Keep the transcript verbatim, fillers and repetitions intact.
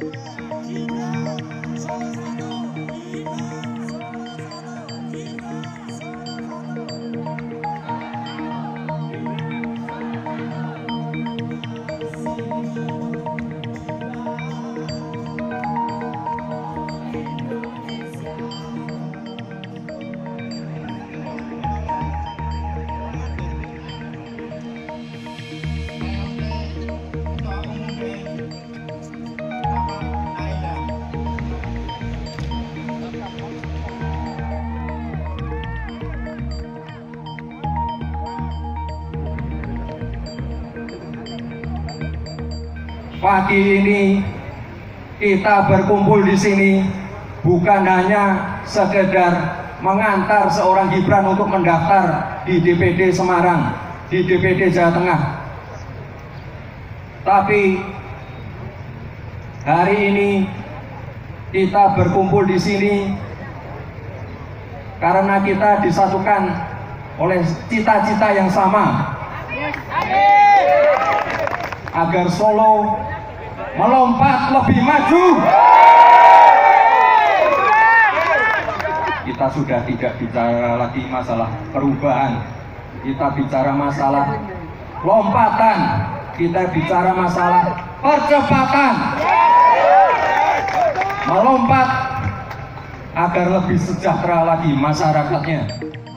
Pagi ini kita berkumpul di sini bukan hanya sekedar mengantar seorang Gibran untuk mendaftar di D P D Semarang, di D P D Jawa Tengah. Tapi hari ini kita berkumpul di sini karena kita disatukan oleh cita-cita yang sama, agar Solo melompat lebih maju. Kita sudah tidak bicara lagi masalah perubahan, kita bicara masalah lompatan, kita bicara masalah percepatan, melompat agar lebih sejahtera lagi masyarakatnya.